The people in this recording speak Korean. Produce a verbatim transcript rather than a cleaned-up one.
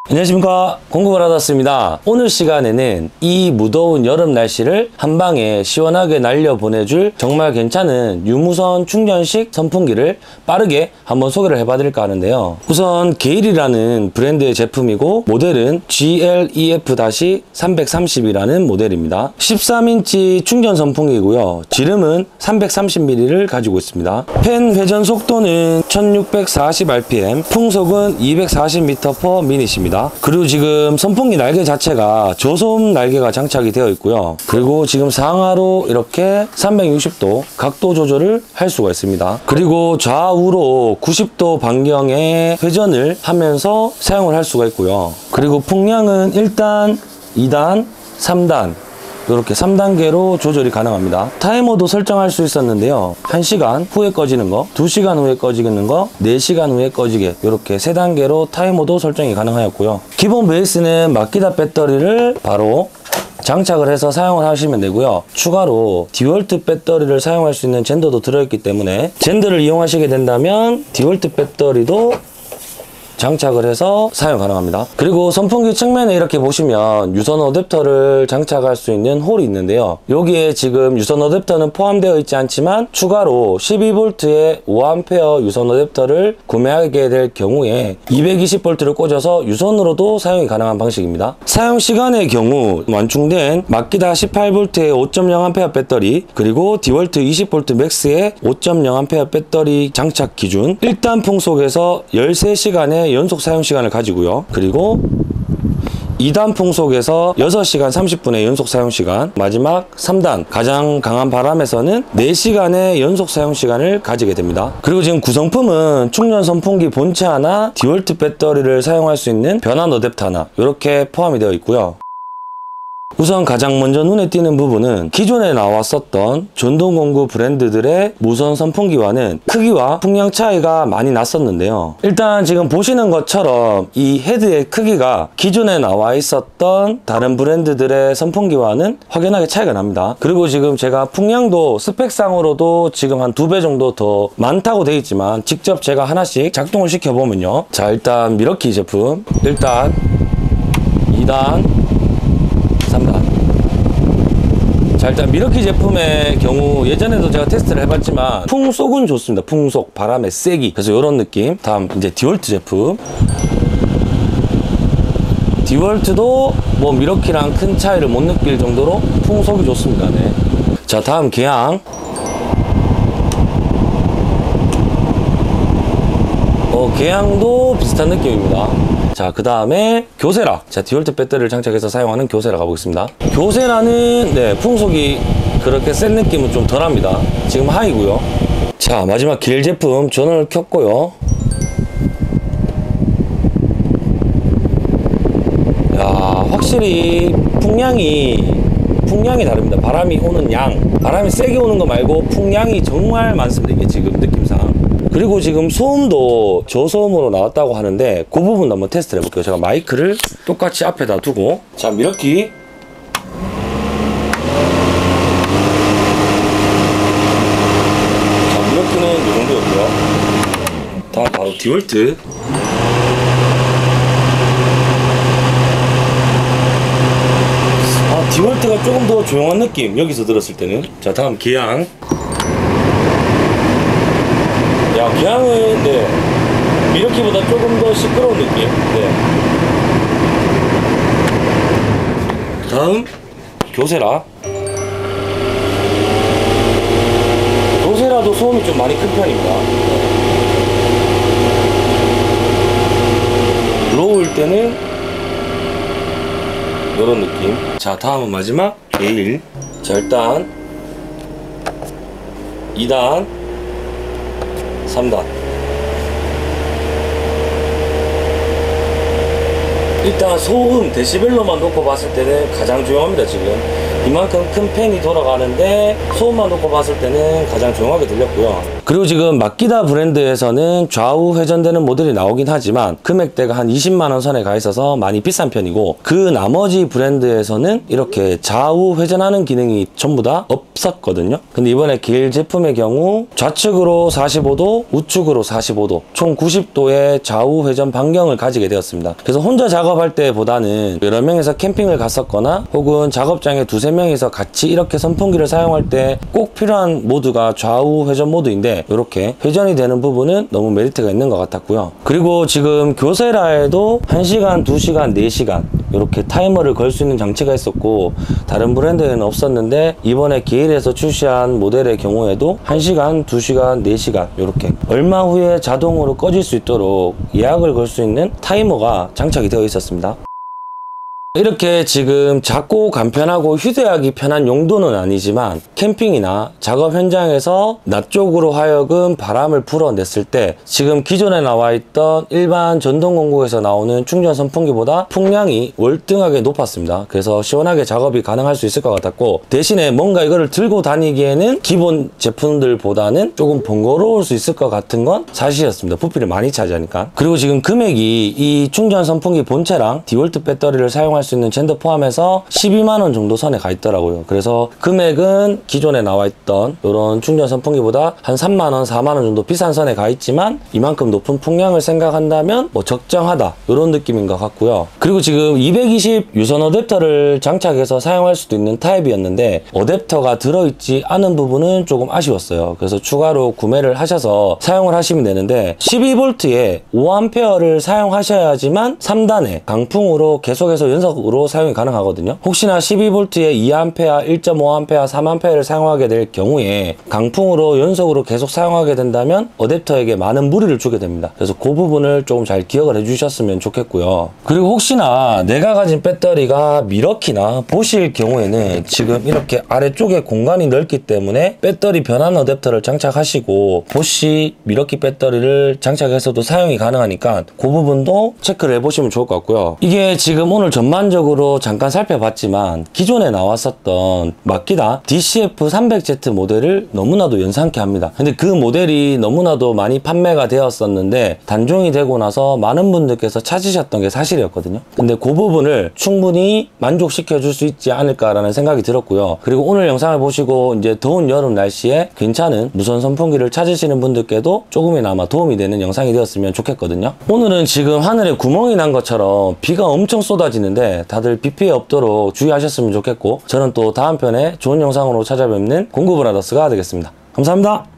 안녕하십니까, 공급을 받았습니다. 오늘 시간에는 이 무더운 여름 날씨를 한방에 시원하게 날려 보내줄 정말 괜찮은 유무선 충전식 선풍기를 빠르게 한번 소개를 해봐 드릴까 하는데요. 우선 게일이라는 브랜드의 제품이고 모델은 지 엘 이 에프 삼백삼십이라는 모델입니다. 십삼 인치 충전 선풍기고요. 지름은 삼백삼십 밀리미터를 가지고 있습니다. 팬 회전 속도는 천육백사십 알 피 엠, 풍속은 이백사십 미터 퍼 미닛입니다. 그리고 지금 선풍기 날개 자체가 저소음 날개가 장착이 되어 있고요. 그리고 지금 상하로 이렇게 삼백육십 도 각도 조절을 할 수가 있습니다. 그리고 좌우로 구십 도 반경의 회전을 하면서 사용을 할 수가 있고요. 그리고 풍량은 일 단, 이 단, 삼 단 이렇게 삼 단계로 조절이 가능합니다. 타이머도 설정할 수 있었는데요. 한 시간 후에 꺼지는 거, 두 시간 후에 꺼지는 거, 네 시간 후에 꺼지게 이렇게 세 단계로 타이머도 설정이 가능하였고요. 기본 베이스는 마키다 배터리를 바로 장착을 해서 사용을 하시면 되고요. 추가로 디월트 배터리를 사용할 수 있는 젠더도 들어있기 때문에 젠더를 이용하시게 된다면 디월트 배터리도 장착을 해서 사용 가능합니다. 그리고 선풍기 측면에 이렇게 보시면 유선 어댑터를 장착할 수 있는 홀이 있는데요. 여기에 지금 유선 어댑터는 포함되어 있지 않지만 추가로 십이 볼트의 오 암페어 유선 어댑터를 구매하게 될 경우에 이백이십 볼트를 꽂아서 유선으로도 사용이 가능한 방식입니다. 사용 시간의 경우 완충된 마키다 십팔 볼트의 오 점 영 암페어 배터리, 그리고 디월트 이십 볼트 맥스의 오 점 영 암페어 배터리 장착 기준 일 단 풍속에서 열세 시간의 연속 사용 시간을 가지고요. 그리고 이 단 풍속에서 여섯 시간 삼십 분의 연속 사용 시간, 마지막 삼 단 가장 강한 바람에서는 네 시간의 연속 사용 시간을 가지게 됩니다. 그리고 지금 구성품은 충전 선풍기 본체 하나, 디월트 배터리를 사용할 수 있는 변환 어댑터 하나 이렇게 포함이 되어 있고요. 우선 가장 먼저 눈에 띄는 부분은 기존에 나왔었던 전동공구 브랜드들의 무선 선풍기와는 크기와 풍량 차이가 많이 났었는데요. 일단 지금 보시는 것처럼 이 헤드의 크기가 기존에 나와 있었던 다른 브랜드들의 선풍기와는 확연하게 차이가 납니다. 그리고 지금 제가 풍량도 스펙상으로도 지금 한 두 배 정도 더 많다고 되어 있지만 직접 제가 하나씩 작동을 시켜보면요. 자, 일단 미러키 제품 일 단, 이 단, 삼 단. 자, 일단 미러키 제품의 경우 예전에도 제가 테스트를 해봤지만 풍속은 좋습니다. 풍속, 바람의 세기. 그래서 이런 느낌. 다음 이제 디월트 제품. 디월트도 뭐 미러키랑 큰 차이를 못 느낄 정도로 풍속이 좋습니다. 네. 자, 다음 계양. 어, 계양도 비슷한 느낌입니다. 자, 그 다음에 교세라. 자, 디월트 배터리를 장착해서 사용하는 교세라 가보겠습니다. 교세라는 네, 풍속이 그렇게 센 느낌은 좀 덜합니다. 지금 하이고요. 자, 마지막 길 제품 전원을 켰고요. 야, 확실히 풍량이 풍량이 다릅니다. 바람이 오는 양, 바람이 세게 오는 거 말고 풍량이 정말 많습니다. 이게 지금 느낌상. 그리고 지금 소음도 저소음으로 나왔다고 하는데 그 부분도 한번 테스트를 해볼게요. 제가 마이크를 똑같이 앞에다 두고, 자, 미러키. 자, 미러키는 이 정도였고요. 다음 바로 디월트. 아, 디월트가 조금 더 조용한 느낌, 여기서 들었을 때는. 자, 다음 계양. 야, 계양은 네, 미러키보다 조금 더 시끄러운 느낌. 네. 다음 교세라. 교세라도 소음이 좀 많이 큰 편입니다. 들어올 때는 이런 느낌. 자, 다음은 마지막 게일. 자, 일단 이 단, 삼 단. 일단 소음 데시벨로만 놓고 봤을 때는 가장 조용합니다. 지금 이만큼 큰 팬이 돌아가는데 소음만 놓고 봤을 때는 가장 조용하게 들렸고요. 그리고 지금 마키다 브랜드에서는 좌우 회전되는 모델이 나오긴 하지만 금액대가 한 이십만 원 선에 가 있어서 많이 비싼 편이고, 그 나머지 브랜드에서는 이렇게 좌우 회전하는 기능이 전부 다 없었거든요. 근데 이번에 길 제품의 경우 좌측으로 사십오 도, 우측으로 사십오 도, 총 구십 도의 좌우 회전 반경을 가지게 되었습니다. 그래서 혼자 작업할 때보다는 여러 명이서 캠핑을 갔었거나 혹은 작업장에 두세 명이서 같이 이렇게 선풍기를 사용할 때 꼭 필요한 모드가 좌우 회전 모드인데, 이렇게 회전이 되는 부분은 너무 메리트가 있는 것 같았고요. 그리고 지금 교세라에도 한 시간, 두 시간, 네 시간 이렇게 타이머를 걸 수 있는 장치가 있었고, 다른 브랜드에는 없었는데 이번에 게일에서 출시한 모델의 경우에도 한 시간, 두 시간, 네 시간 이렇게 얼마 후에 자동으로 꺼질 수 있도록 예약을 걸 수 있는 타이머가 장착이 되어 있었습니다. 이렇게 지금 작고 간편하고 휴대하기 편한 용도는 아니지만 캠핑이나 작업 현장에서 낮 쪽으로 하여금 바람을 불어냈을 때 지금 기존에 나와 있던 일반 전동 공구에서 나오는 충전 선풍기보다 풍량이 월등하게 높았습니다. 그래서 시원하게 작업이 가능할 수 있을 것 같았고, 대신에 뭔가 이거를 들고 다니기에는 기본 제품들보다는 조금 번거로울 수 있을 것 같은 건 사실이었습니다. 부피를 많이 차지하니까. 그리고 지금 금액이 이 충전 선풍기 본체랑 디월트 배터리를 사용할 수 있는 젠더 포함해서 십이만 원 정도 선에 가 있더라고요. 그래서 금액은 기존에 나와 있던 이런 충전 선풍기보다 한 삼만 원, 사만 원 정도 비싼 선에 가 있지만 이만큼 높은 풍량을 생각한다면 뭐 적정하다 이런 느낌인 것 같고요. 그리고 지금 이백이십 유선 어댑터를 장착해서 사용할 수도 있는 타입이었는데 어댑터가 들어있지 않은 부분은 조금 아쉬웠어요. 그래서 추가로 구매를 하셔서 사용을 하시면 되는데, 십이 볼트에 오 암페어를 사용하셔야지만 삼 단에 강풍으로 계속해서 연속 으로 사용이 가능하거든요. 혹시나 십이 볼트에 이 암페어, 일 점 오 암페어, 삼 암페어를 사용하게 될 경우에 강풍으로 연속으로 계속 사용하게 된다면 어댑터에게 많은 무리를 주게 됩니다. 그래서 그 부분을 조금 잘 기억을 해주셨으면 좋겠고요. 그리고 혹시나 내가 가진 배터리가 미러키나 보시일 경우에는 지금 이렇게 아래쪽에 공간이 넓기 때문에 배터리 변환 어댑터를 장착하시고 보시 미러키 배터리를 장착해서도 사용이 가능하니까 그 부분도 체크를 해보시면 좋을 것 같고요. 이게 지금 오늘 전만 전반적으로 잠깐 살펴봤지만 기존에 나왔었던 마키다 디씨에프 삼백 제트 모델을 너무나도 연상케 합니다. 근데 그 모델이 너무나도 많이 판매가 되었었는데 단종이 되고 나서 많은 분들께서 찾으셨던 게 사실이었거든요. 근데 그 부분을 충분히 만족시켜 줄 수 있지 않을까라는 생각이 들었고요. 그리고 오늘 영상을 보시고 이제 더운 여름 날씨에 괜찮은 무선 선풍기를 찾으시는 분들께도 조금이나마 도움이 되는 영상이 되었으면 좋겠거든요. 오늘은 지금 하늘에 구멍이 난 것처럼 비가 엄청 쏟아지는데 다들 비 피해 없도록 주의하셨으면 좋겠고, 저는 또 다음 편에 좋은 영상으로 찾아뵙는 공구브라더스가 되겠습니다. 감사합니다.